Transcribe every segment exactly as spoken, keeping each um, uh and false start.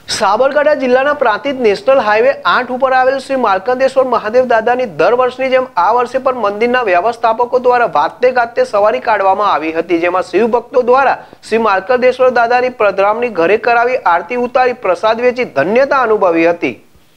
સાબરકાંઠા જિલ્લાના Prantij national highway આઠ ઉપર આવેલ શ્રી માર્કંડેશ્વર મહાદેવ દાદાની દર વર્ષની જેમ આ વર્ષે પણ મંદિરના વ્યવસ્થાપકો દ્વારા વાતે ગાતે સવારી કાઢવામાં આવી હતી, જેમાં શિવ ભક્તો દ્વારા શ્રી માર્કંડેશ્વર દાદાની પધરામણી ઘરે કરાવી આરતી ઉતારી પ્રસાદ વેચી ધન્યતા અનુભવી હતી।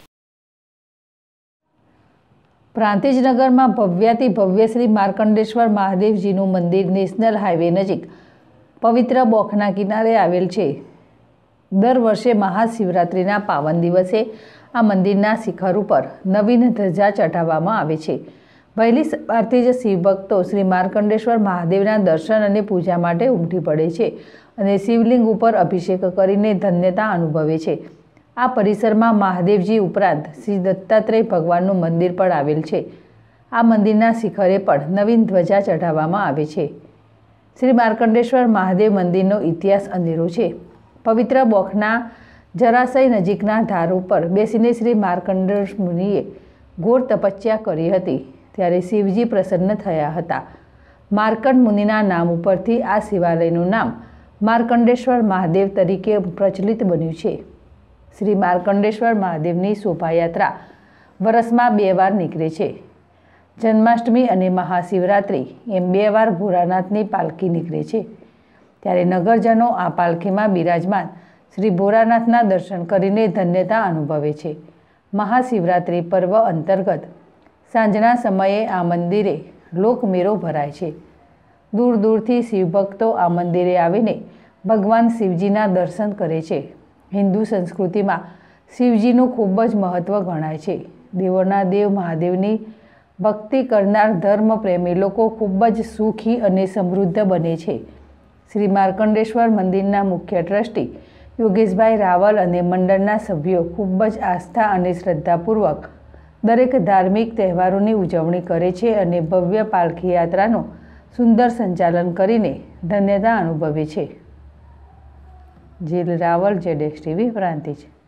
પ્રાંતિજ નગરમાં ભવ્યાતિ ભવ્ય શ્રી માર્કંડેશ્વર મહાદેવજીનું મંદિર નેશનલ હાઈવે નજીક પવિત્ર બોખના કિનારે આવેલ છે। દર વર્ષે મહાશિવરાત્રિના પાવન દિવસે આ મંદિરના શિખર ઉપર નવીન ધજા ચઢાવવામાં આવે છે। વહેલી સવારથી જ શિવભક્તો શ્રી માર્કંડેશ્વર મહાદેવના દર્શન અને પૂજા માટે ઉમટી પડે છે અને શિવલિંગ ઉપર અભિષેક કરીને ધન્યતા અનુભવે છે। આ પરિસરમાં મહાદેવજી ઉપરાંત શ્રી દત્તાત્રેય ભગવાનનું મંદિર પણ આવેલ છે। આ મંદિરના શિખરે પણ નવીન ધ્વજા ચઢાવવામાં આવે છે। શ્રી માર્કંડેશ્વર મહાદેવ મંદિરનો ઇતિહાસ અનેરો છે। પવિત્ર બોખના જરાશય નજીકના ધાર ઉપર બેસીને શ્રી માર્કંડેય મુનિએ ઘોર તપસ્યા કરી હતી, ત્યારે શિવજી પ્રસન્ન થયા હતા। માર્કંડ મુનિના નામ ઉપરથી આ શિવાલયનું નામ માર્કંડેશ્વર મહાદેવ તરીકે પ્રચલિત બન્યું છે। શ્રી માર્કંડેશ્વર મહાદેવની શોભાયાત્રા વર્ષમાં બે વાર નીકળે છે। જન્માષ્ટમી અને મહાશિવરાત્રિ એમ બે વાર ભોળાનાથની પાલખી નીકળે છે, ત્યારે નગરજનો આ પાલખીમાં બિરાજમાન શ્રી ભોળાનાથના દર્શન કરીને ધન્યતા અનુભવે છે। મહાશિવરાત્રિ પર્વ અંતર્ગત સાંજના સમયે આ મંદિરે લોકમેળો ભરાય છે। દૂર દૂરથી શિવભક્તો આ મંદિરે આવીને ભગવાન શિવજીના દર્શન કરે છે। હિન્દુ સંસ્કૃતિમાં શિવજીનું ખૂબ જ મહત્ત્વ ગણાય છે। દેવોના દેવ મહાદેવની ભક્તિ કરનાર ધર્મપ્રેમી લોકો ખૂબ જ સુખી અને સમૃદ્ધ બને છે। શ્રી માર્કંડેશ્વર મંદિરના મુખ્ય ટ્રસ્ટી યોગેશભાઈ રાવલ અને મંડળના સભ્યો ખૂબ જ આસ્થા અને શ્રદ્ધાપૂર્વક દરેક ધાર્મિક તહેવારોની ઉજવણી કરે છે અને ભવ્ય પાલખી યાત્રાનું સુંદર સંચાલન કરીને ધન્યતા અનુભવે છે। જીલ રાવલ, જેડેશ ટીવી, પ્રાંતિજ।